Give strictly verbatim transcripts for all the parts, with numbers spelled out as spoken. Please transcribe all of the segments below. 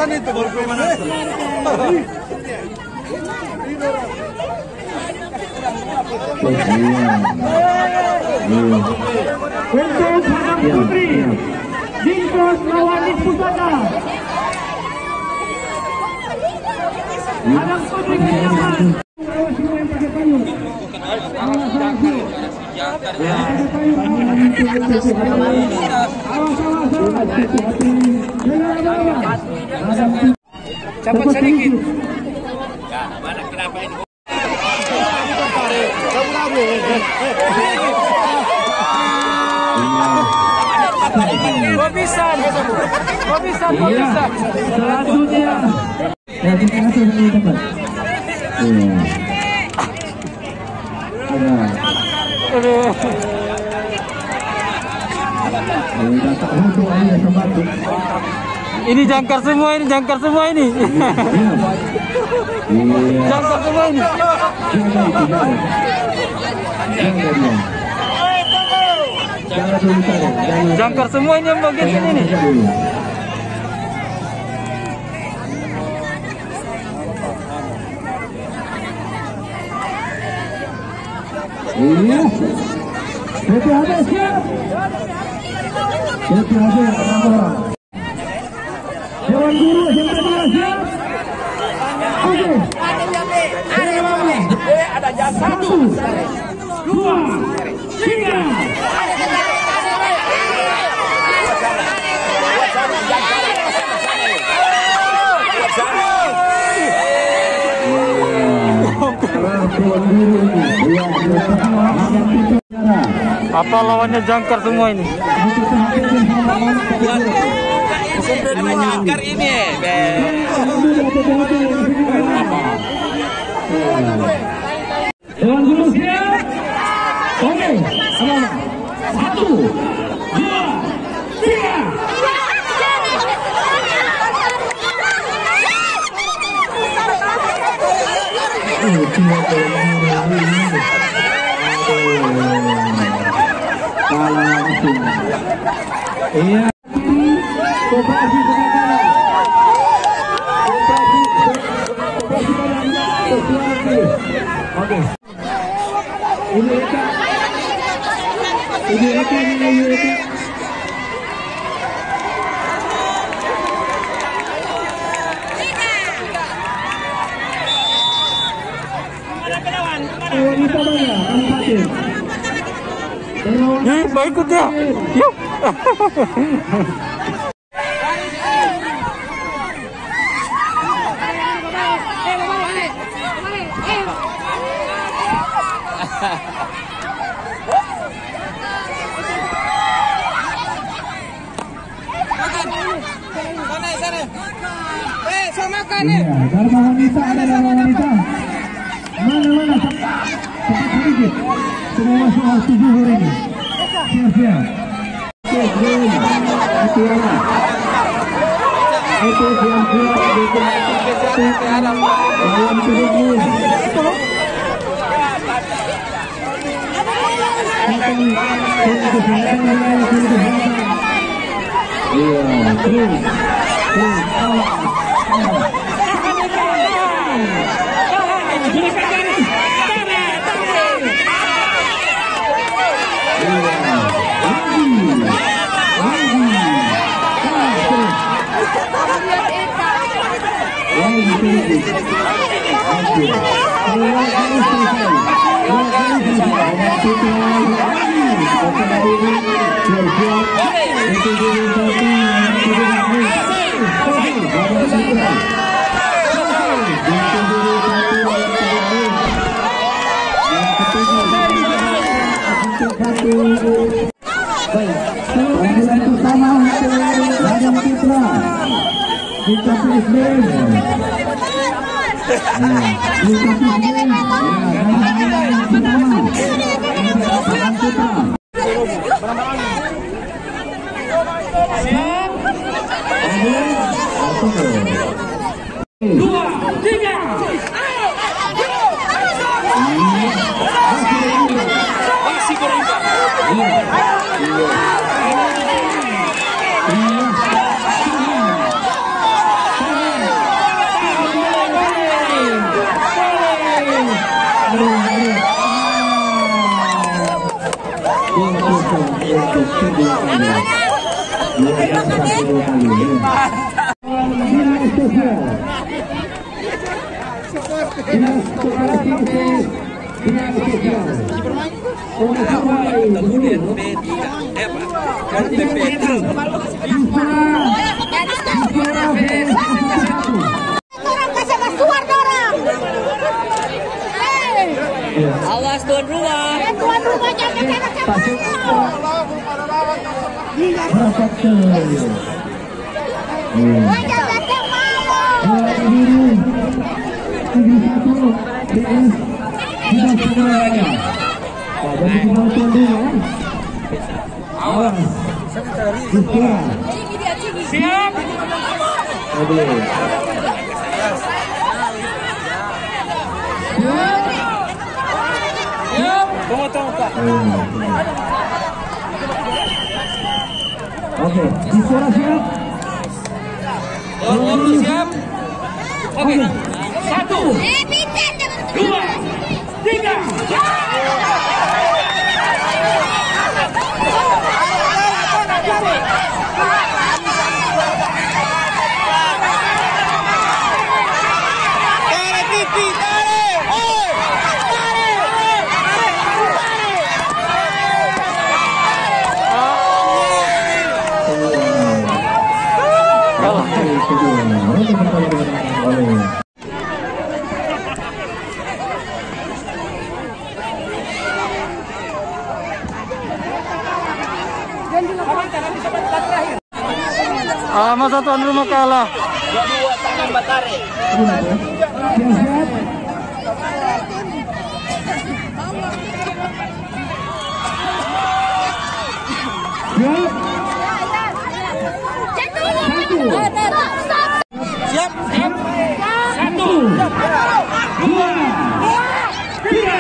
Kemana itu? Baru kemana itu? Untuk Hanang Putri, Jingkos lawan Dispusaka. Hanang Putri kehilangan. Cepat sedikit. Ya, mana kenapa ini? Gobisan, gobisan, gobisan. Selanjutnya, dari tengah sini teman. Aduh. Ini jangkar semua, ini jangkar semua ini. Jangkar semua ini. Jangkar semua ini yang bagian sini nih. Iya. B P H D siap. B P H D enam orang. Dewan Guru S M P dua siap. Oke. Ada jam Satu, dua, tiga. Apa lawannya jangkar semua ini? Jangkar ini. Dewan Guru siap. Oke. Satu, dua, tiga. Iya. Koperasi Kebakaran. Koperasi Koperasi Oke. Ini Eka. Ini Eka, ini Eka. Wanita banyak, Kabupaten. Ih, baik ikut ya. Yuk. Sana, sana. Eh, sama makan nih. Iya, Dharma wanita ada Dharma wanita. Mana-mana cepat sedikit. Semua soal tujuh hari ini. Siap-siap. Oke, itu apa? Itu siap-siap. Dalam tujuh. Iya, terus. Terus. Panggilan pertama Raja Putra kita Presiden kita Presiden dua tiga Masih berubah. untuk kedua kali. Luar satu dua kali. Dinas sosial. Dinas sosial. Dinas sosial. Kemudian B tiga, eh Pak, kan B tiga. Orang kasih basuan orang. Awas tuan rumah. Eh tuan rumah jangan jangan Rapat ke. Wah jangan mau. Biru. Tiga satu. D S. Sudah semuanya. Jadi kita tuan rumah. Awas. Diskora. Siap. Oke. Siap. Tunggu tunggu Pak. Oke, diskora siap. Waktu siap. Oke. Satu. Eh bikin Dua. Tiga. Ah, masa tuan rumah kalah. Dua-dua tangan Batare. Siap. Siap. Satu. Dua. Tiga.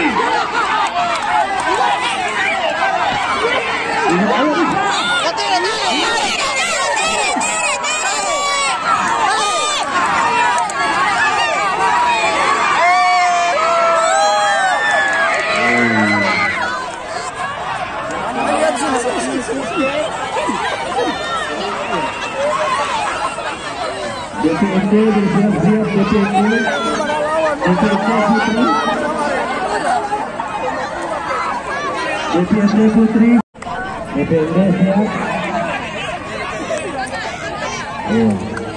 D P M D bersiap-siap D P M D. D P M D Putri. D P M D Putri. D P M D siap. Ayo.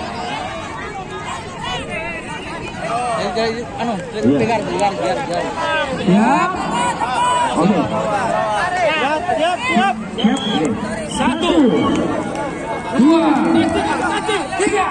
Anu, pegang, pegang, biar, biar. Siap. Oke. Siap, siap, siap. Siap. Satu. Dua. Tiga.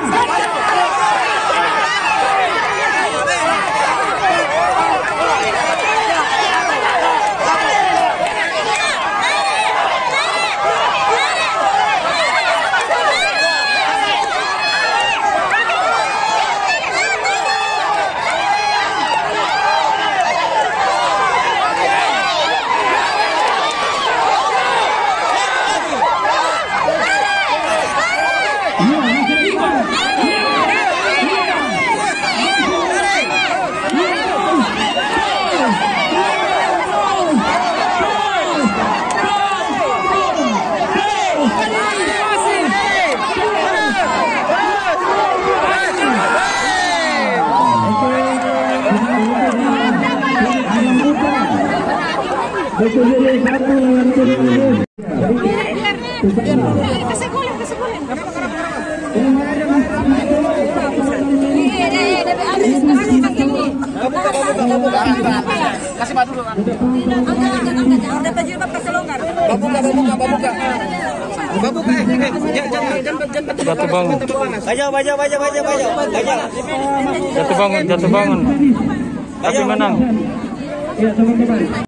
Betul-betul satu lawan betul-betul. Kasih golem, kasih golem. Kasih madu dulu. Dapat jilbab kasih longgar. Babuka, babuka, babuka. Babuka, eh, jangan, jangan, jangan. Jatuh bangun. Baja, baja, baja, baja, baja, baja. Jatuh bangun, jatuh bangun. Tapi menang. Ya teman-teman.